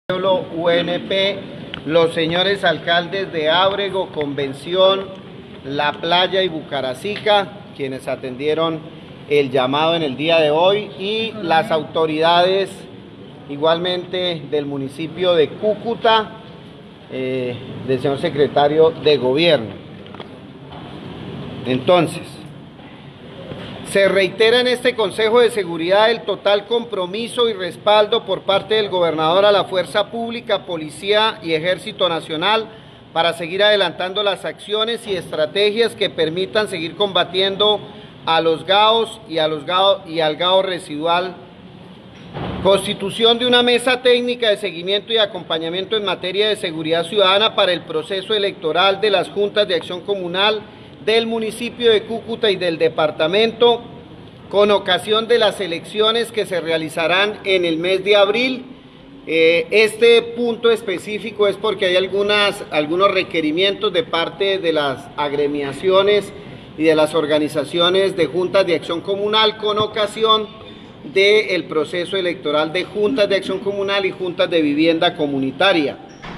Pueblo, UNP, los señores alcaldes de Ábrego, Convención, La Playa y Bucarazica, quienes atendieron el llamado en el día de hoy, y las autoridades igualmente del municipio de Cúcuta, del señor secretario de Gobierno. Entonces, se reitera en este Consejo de Seguridad el total compromiso y respaldo por parte del gobernador a la fuerza pública, policía y ejército nacional para seguir adelantando las acciones y estrategias que permitan seguir combatiendo a los GAOs y al GAO residual. Constitución de una mesa técnica de seguimiento y acompañamiento en materia de seguridad ciudadana para el proceso electoral de las juntas de acción comunal del municipio de Cúcuta y del departamento, con ocasión de las elecciones que se realizarán en el mes de abril. Este punto específico es porque hay algunos requerimientos de parte de las agremiaciones y de las organizaciones de juntas de acción comunal con ocasión del proceso electoral de juntas de acción comunal y juntas de vivienda comunitaria.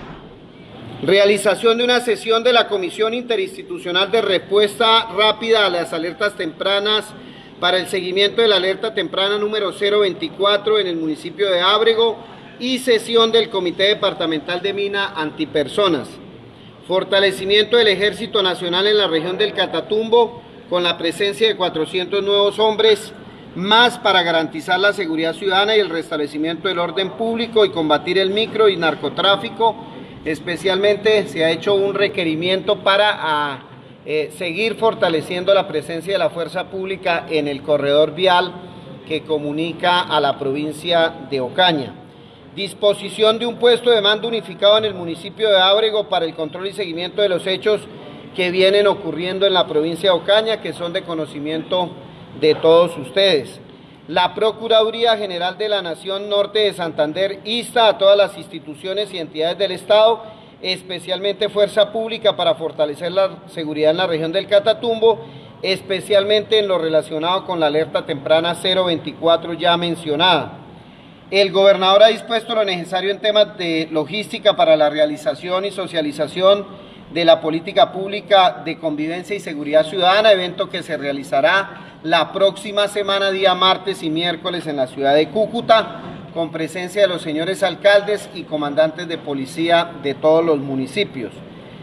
Realización de una sesión de la Comisión Interinstitucional de Respuesta Rápida a las Alertas Tempranas para el seguimiento de la alerta temprana número 024 en el municipio de Ábrego y sesión del Comité Departamental de Mina Antipersonas. Fortalecimiento del Ejército Nacional en la región del Catatumbo con la presencia de 400 nuevos hombres más para garantizar la seguridad ciudadana y el restablecimiento del orden público y combatir el micro y narcotráfico. Especialmente se ha hecho un requerimiento para seguir fortaleciendo la presencia de la fuerza pública en el corredor vial que comunica a la provincia de Ocaña. Disposición de un puesto de mando unificado en el municipio de Ábrego para el control y seguimiento de los hechos que vienen ocurriendo en la provincia de Ocaña, que son de conocimiento de todos ustedes. La Procuraduría General de la Nación Norte de Santander insta a todas las instituciones y entidades del Estado, especialmente Fuerza Pública, para fortalecer la seguridad en la región del Catatumbo, especialmente en lo relacionado con la alerta temprana 024 ya mencionada. El gobernador ha dispuesto lo necesario en temas de logística para la realización y socialización de la política pública de convivencia y seguridad ciudadana, evento que se realizará la próxima semana, día martes y miércoles, en la ciudad de Cúcuta, con presencia de los señores alcaldes y comandantes de policía de todos los municipios.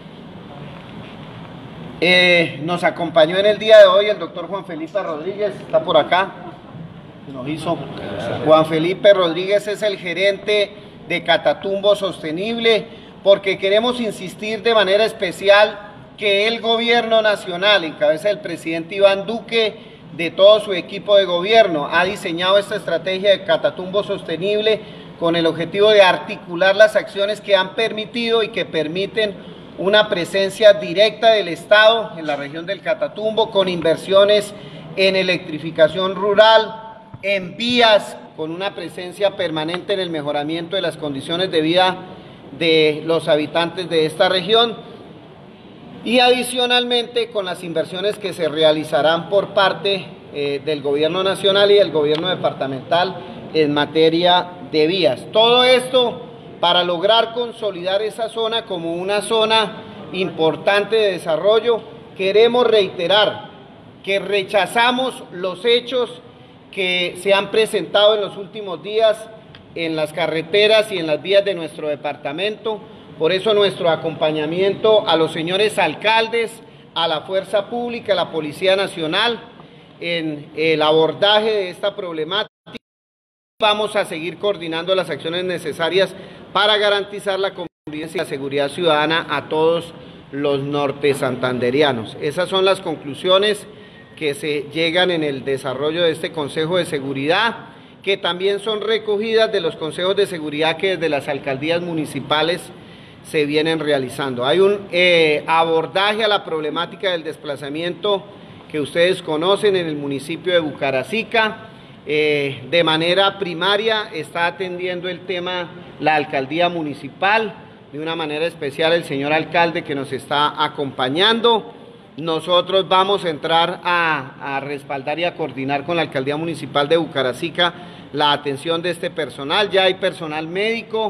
Nos acompañó en el día de hoy el doctor Juan Felipe Rodríguez, está por acá, Juan Felipe Rodríguez es el gerente de Catatumbo Sostenible, porque queremos insistir de manera especial que el gobierno nacional, en cabeza del presidente Iván Duque, de todo su equipo de gobierno, ha diseñado esta estrategia de Catatumbo Sostenible con el objetivo de articular las acciones que han permitido y que permiten una presencia directa del Estado en la región del Catatumbo, con inversiones en electrificación rural, en vías, con una presencia permanente en el mejoramiento de las condiciones de vida de los habitantes de esta región, y adicionalmente con las inversiones que se realizarán por parte del gobierno nacional y del gobierno departamental en materia de vías. Todo esto para lograr consolidar esa zona como una zona importante de desarrollo. Queremos reiterar que rechazamos los hechos que se han presentado en los últimos días en las carreteras y en las vías de nuestro departamento. Por eso nuestro acompañamiento a los señores alcaldes, a la fuerza pública, a la Policía Nacional, en el abordaje de esta problemática. Vamos a seguir coordinando las acciones necesarias para garantizar la convivencia y la seguridad ciudadana a todos los norte santanderianos. Esas son las conclusiones que se llegan en el desarrollo de este Consejo de Seguridad, que también son recogidas de los consejos de seguridad que desde las alcaldías municipales se vienen realizando. Hay un abordaje a la problemática del desplazamiento que ustedes conocen en el municipio de Bucarazica. De manera primaria está atendiendo el tema la alcaldía municipal, de una manera especial el señor alcalde que nos está acompañando. Nosotros vamos a entrar a respaldar y a coordinar con la alcaldía municipal de Bucarazica la atención de este personal. Ya hay personal médico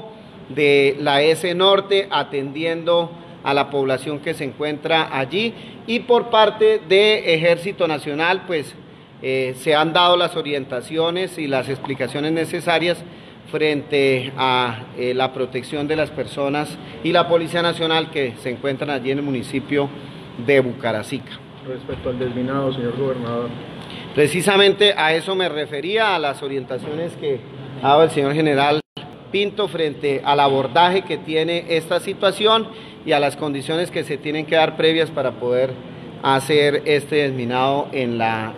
de la S Norte, atendiendo a la población que se encuentra allí, y por parte de Ejército Nacional, pues se han dado las orientaciones y las explicaciones necesarias frente a la protección de las personas y la Policía Nacional que se encuentran allí en el municipio de Bucaracica. Respecto al desminado, señor gobernador. Precisamente a eso me refería, a las orientaciones que ha dado el señor general Pinto frente al abordaje que tiene esta situación y a las condiciones que se tienen que dar previas para poder hacer este desminado en la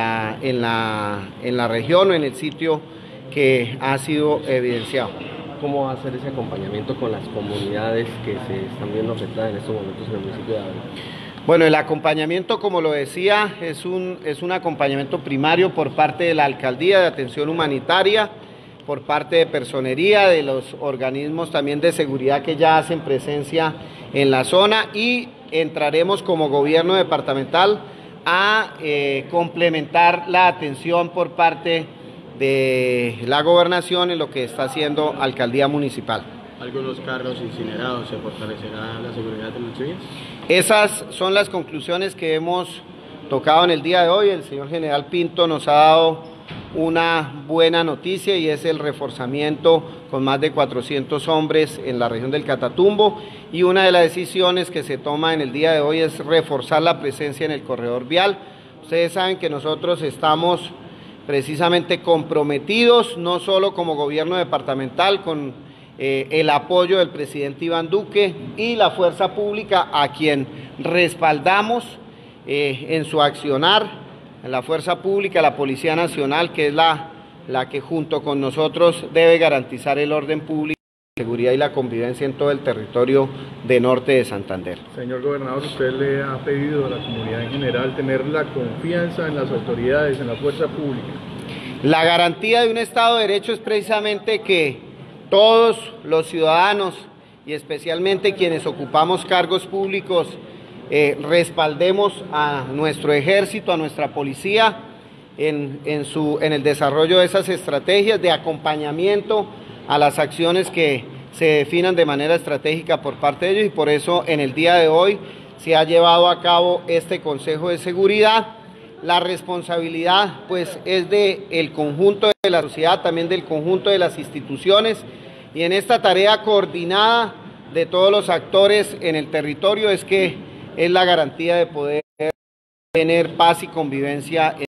región o en el sitio que ha sido evidenciado. ¿Cómo va a ser ese acompañamiento con las comunidades que se están viendo afectadas en estos momentos en el municipio de Ávila? Bueno, el acompañamiento, como lo decía, es un acompañamiento primario por parte de la Alcaldía de Atención Humanitaria, por parte de Personería, de los organismos también de seguridad que ya hacen presencia en la zona, y entraremos como gobierno departamental a complementar la atención por parte de la gobernación en lo que está haciendo Alcaldía Municipal. Algunos carros incinerados, ¿se fortalecerá la seguridad de los civiles? Esas son las conclusiones que hemos tocado en el día de hoy. El señor general Pinto nos ha dado una buena noticia y es el reforzamiento con más de 400 hombres en la región del Catatumbo, y una de las decisiones que se toma en el día de hoy es reforzar la presencia en el corredor vial. Ustedes saben que nosotros estamos precisamente comprometidos, no solo como gobierno departamental, con el apoyo del presidente Iván Duque y la fuerza pública, a quien respaldamos en su accionar, la fuerza pública, la Policía Nacional, que es la que junto con nosotros debe garantizar el orden público, la seguridad y la convivencia en todo el territorio de norte de Santander. Señor gobernador, usted le ha pedido a la comunidad en general tener la confianza en las autoridades, en la fuerza pública. La garantía de un Estado de Derecho es precisamente que todos los ciudadanos, y especialmente quienes ocupamos cargos públicos, respaldemos a nuestro ejército, a nuestra policía en el desarrollo de esas estrategias de acompañamiento a las acciones que se definan de manera estratégica por parte de ellos, y por eso en el día de hoy se ha llevado a cabo este Consejo de Seguridad. La responsabilidad pues es del conjunto de la sociedad, también del conjunto de las instituciones, y en esta tarea coordinada de todos los actores en el territorio es que es la garantía de poder tener paz y convivencia